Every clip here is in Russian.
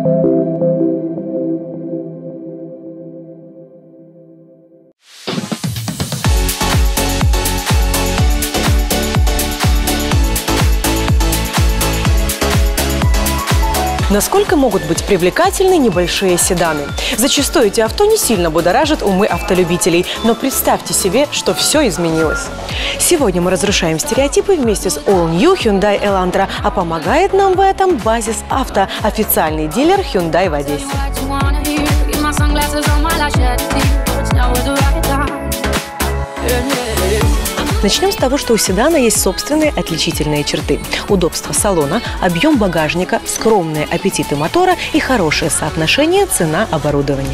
Насколько могут быть привлекательны небольшие седаны? Зачастую эти авто не сильно будоражат умы автолюбителей, но представьте себе, что все изменилось. Сегодня мы разрушаем стереотипы вместе с All New Hyundai Elantra, а помогает нам в этом Базис Авто, официальный дилер Hyundai в Одессе. Начнем с того, что у седана есть собственные отличительные черты. Удобство салона, объем багажника, скромные аппетиты мотора и хорошее соотношение цена-оборудование.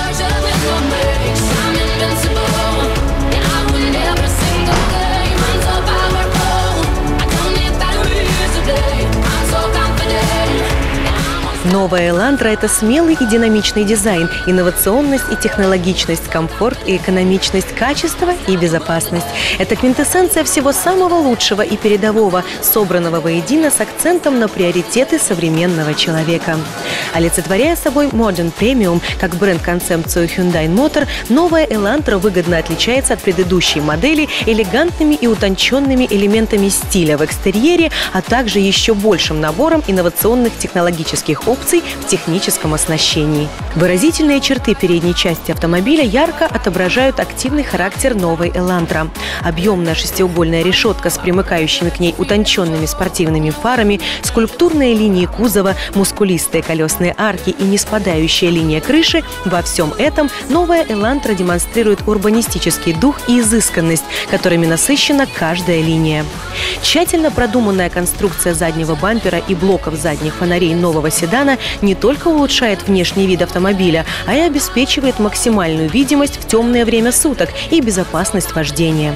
Новая Elantra – это смелый и динамичный дизайн, инновационность и технологичность, комфорт и экономичность, качество и безопасность. Это квинтэссенция всего самого лучшего и передового, собранного воедино с акцентом на приоритеты современного человека. Олицетворяя собой Modern Premium, как бренд-концепцию Hyundai Motor, новая Elantra выгодно отличается от предыдущей модели элегантными и утонченными элементами стиля в экстерьере, а также еще большим набором инновационных технологических опций в техническом оснащении. Выразительные черты передней части автомобиля ярко отображают активный характер новой Elantra. Объемная шестиугольная решетка с примыкающими к ней утонченными спортивными фарами, скульптурные линии кузова, мускулистые колесные арки и неспадающая линия крыши – во всем этом новая Elantra демонстрирует урбанистический дух и изысканность, которыми насыщена каждая линия. Тщательно продуманная конструкция заднего бампера и блоков задних фонарей нового седана не только улучшает внешний вид автомобиля, а и обеспечивает максимальную видимость в темное время суток и безопасность вождения.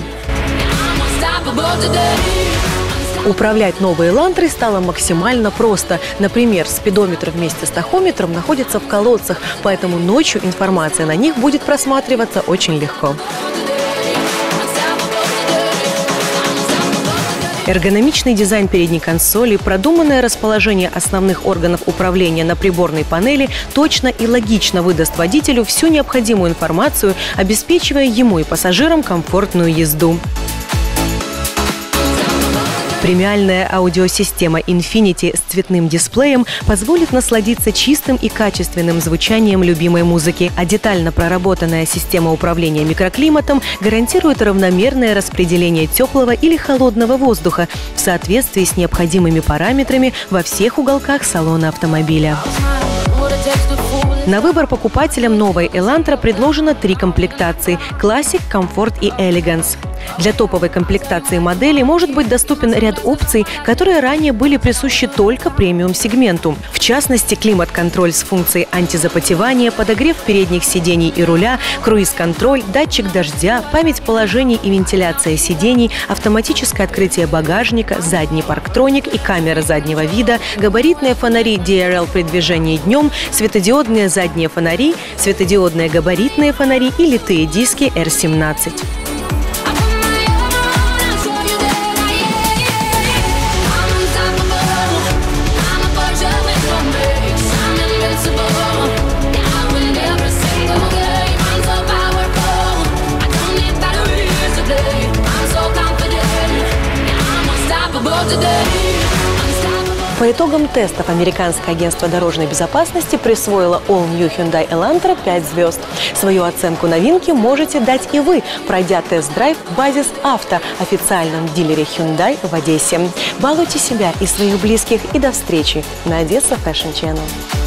Управлять новой Elantra стало максимально просто. Например, спидометр вместе с тахометром находится в колодцах, поэтому ночью информация на них будет просматриваться очень легко. Эргономичный дизайн передней консоли, продуманное расположение основных органов управления на приборной панели точно и логично выдаст водителю всю необходимую информацию, обеспечивая ему и пассажирам комфортную езду. Премиальная аудиосистема Infinity с цветным дисплеем позволит насладиться чистым и качественным звучанием любимой музыки, а детально проработанная система управления микроклиматом гарантирует равномерное распределение теплого или холодного воздуха в соответствии с необходимыми параметрами во всех уголках салона автомобиля. На выбор покупателям новой Elantra предложено 3 комплектации – Classic, Comfort и Elegance. Для топовой комплектации модели может быть доступен ряд опций, которые ранее были присущи только премиум-сегменту. В частности, климат-контроль с функцией антизапотевания, подогрев передних сидений и руля, круиз-контроль, датчик дождя, память положений и вентиляция сидений, автоматическое открытие багажника, задний парктроник и камера заднего вида, габаритные фонари DRL при движении днем, светодиодные задние фонари, светодиодные габаритные фонари и литые диски R17. По итогам тестов американское агентство дорожной безопасности присвоило All New Hyundai Elantra 5 звезд. Свою оценку новинки можете дать и вы, пройдя тест-драйв в Базис Авто, официальном дилере Hyundai в Одессе. Балуйте себя и своих близких, и до встречи на Одесса Fashion Channel.